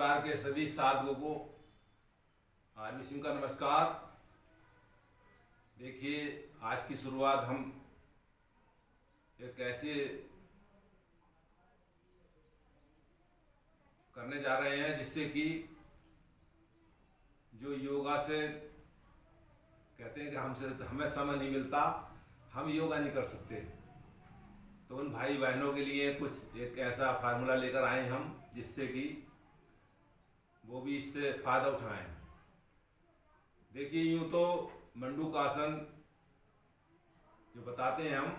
प्रकार के सभी साधुओं को आरबी सिंह का नमस्कार। देखिए, आज की शुरुआत हम एक ऐसे करने जा रहे हैं जिससे कि जो योगा से कहते हैं कि हमें समय नहीं मिलता, हम योगा नहीं कर सकते, तो उन भाई बहनों के लिए कुछ एक ऐसा फार्मूला लेकर आए हम जिससे कि वो भी इससे फायदा उठाएं। देखिए, यूं तो मंडूकासन जो बताते हैं हम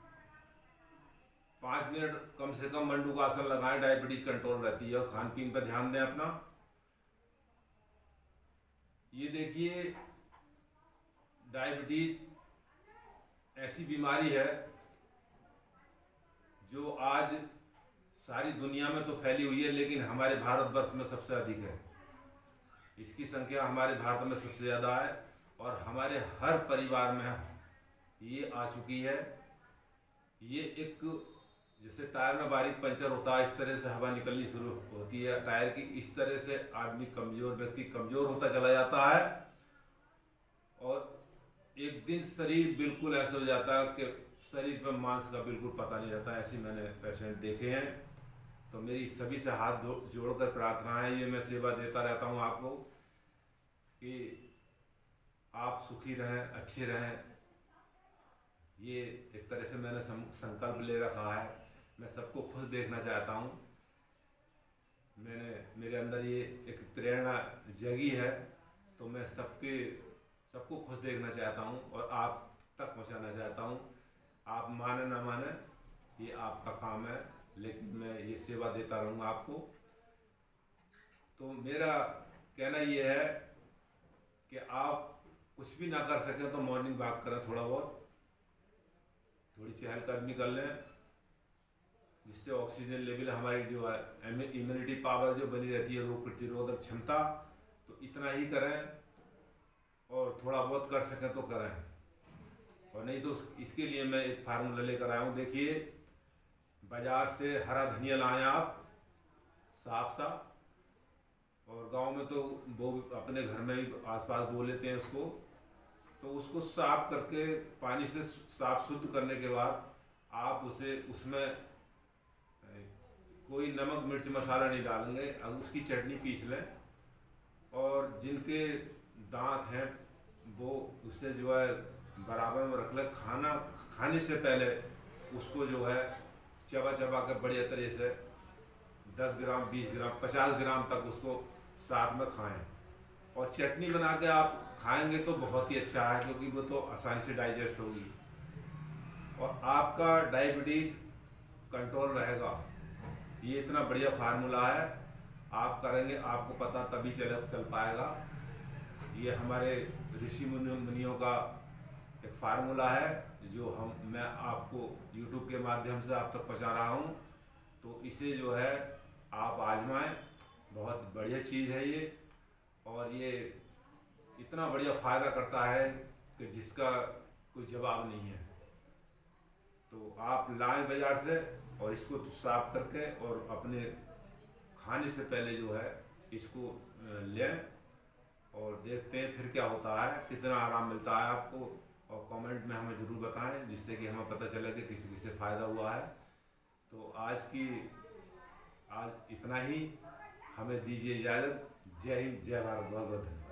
5 मिनट कम से कम मंडूकासन लगाएं, डायबिटीज कंट्रोल रहती है। और खान पीन पर ध्यान दें अपना। ये देखिए, डायबिटीज ऐसी बीमारी है जो आज सारी दुनिया में तो फैली हुई है, लेकिन हमारे भारतवर्ष में सबसे अधिक है। इसकी संख्या हमारे भारत में सबसे ज़्यादा है और हमारे हर परिवार में ये आ चुकी है। ये एक जैसे टायर में बारीक पंचर होता है, इस तरह से हवा निकलनी शुरू होती है टायर की। इस तरह से आदमी व्यक्ति कमज़ोर होता चला जाता है और एक दिन शरीर बिल्कुल ऐसा हो जाता है कि शरीर पर मांस का बिल्कुल पता नहीं रहता। ऐसे मैंने पेशेंट देखे हैं। तो मेरी सभी से हाथ जोड़कर प्रार्थना है, ये मैं सेवा देता रहता हूँ आपको कि आप सुखी रहें, अच्छे रहें। ये एक तरह से मैंने संकल्प ले रखा है। मैं सबको खुश देखना चाहता हूँ। मेरे अंदर ये एक प्रेरणा जगी है, तो मैं सबको खुश देखना चाहता हूँ और आप तक पहुँचाना चाहता हूँ। आप माने ना माने, ये आपका काम है, लेकिन मैं ये सेवा देता रहूँगा आपको। तो मेरा कहना ये है कि आप कुछ भी ना कर सकें तो मॉर्निंग वॉक करें, थोड़ी चहलकदमी कर लें, जिससे ऑक्सीजन लेवल हमारी जो है इम्यूनिटी पावर जो बनी रहती है, रोग प्रतिरोधक क्षमता, तो इतना ही करें। और थोड़ा बहुत कर सकें तो करें, और नहीं तो इसके लिए मैं एक फार्मूला लेकर आया हूँ। देखिए, बाजार से हरा धनिया लाएं आप, साफ सा, और गांव में तो वो अपने घर में ही आसपास बो लेते हैं उसको। तो उसको साफ करके पानी से साफ शुद्ध करने के बाद आप उसमें कोई नमक मिर्च मसाला नहीं डालेंगे, अब उसकी चटनी पीस लें। और जिनके दांत हैं वो उससे जो है बराबर में रख लें। खाने से पहले उसको जो है चबा के बढ़िया तरह से 10 ग्राम, 20 ग्राम, 50 ग्राम तक उसको साथ में खाएं। और चटनी बना के आप खाएंगे तो बहुत ही अच्छा है, क्योंकि वो तो आसानी से डाइजेस्ट होगी और आपका डायबिटीज कंट्रोल रहेगा। ये इतना बढ़िया फार्मूला है, आप करेंगे आपको पता तभी चल पाएगा। ये हमारे ऋषि मुनियों का एक फार्मूला है जो मैं आपको YouTube के माध्यम से आप तक पहुंचा रहा हूं। तो इसे जो है आप आजमाएं, बहुत बढ़िया चीज़ है ये। और ये इतना बढ़िया फ़ायदा करता है कि जिसका कोई जवाब नहीं है। तो आप लाएं बाज़ार से और इसको साफ करके और अपने खाने से पहले जो है इसको लें और देखते हैं फिर क्या होता है, कितना आराम मिलता है आपको। और कमेंट में हमें ज़रूर बताएं, जिससे कि हमें पता चले कि किसी से फ़ायदा हुआ है। तो आज इतना ही, हमें दीजिए इजाज़त। जय हिंद, जय भारत, बहुत बहुत धन्यवाद।